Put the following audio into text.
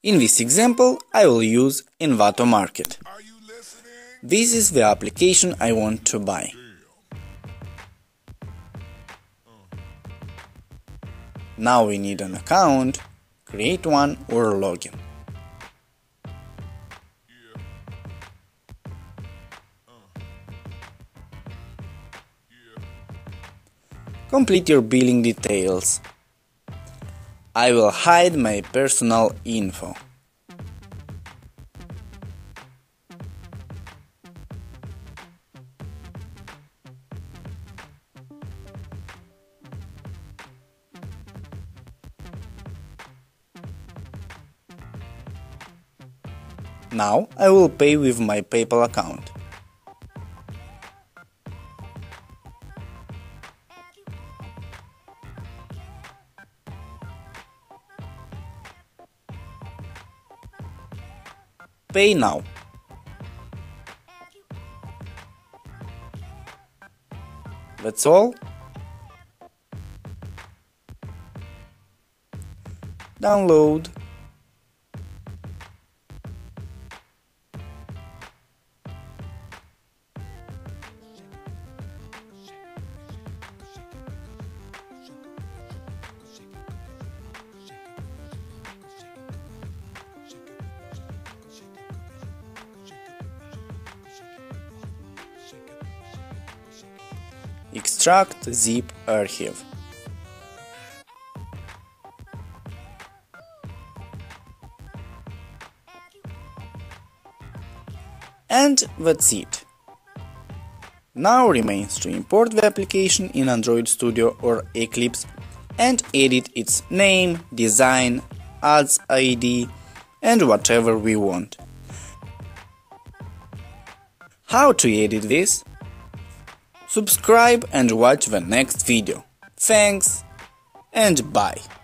In this example, I will use EnvatoMarket. This is the application I want to buy. Now we need an account, create one or login. Complete your billing details. I will hide my personal info. Now I will pay with my PayPal account. Pay now. That's all. Download. Extract zip archive. And that's it. Now remains to import the application in Android Studio or Eclipse and edit its name, design, ads ID and whatever we want. How to edit this? Subscribe and watch the next video. Thanks and bye.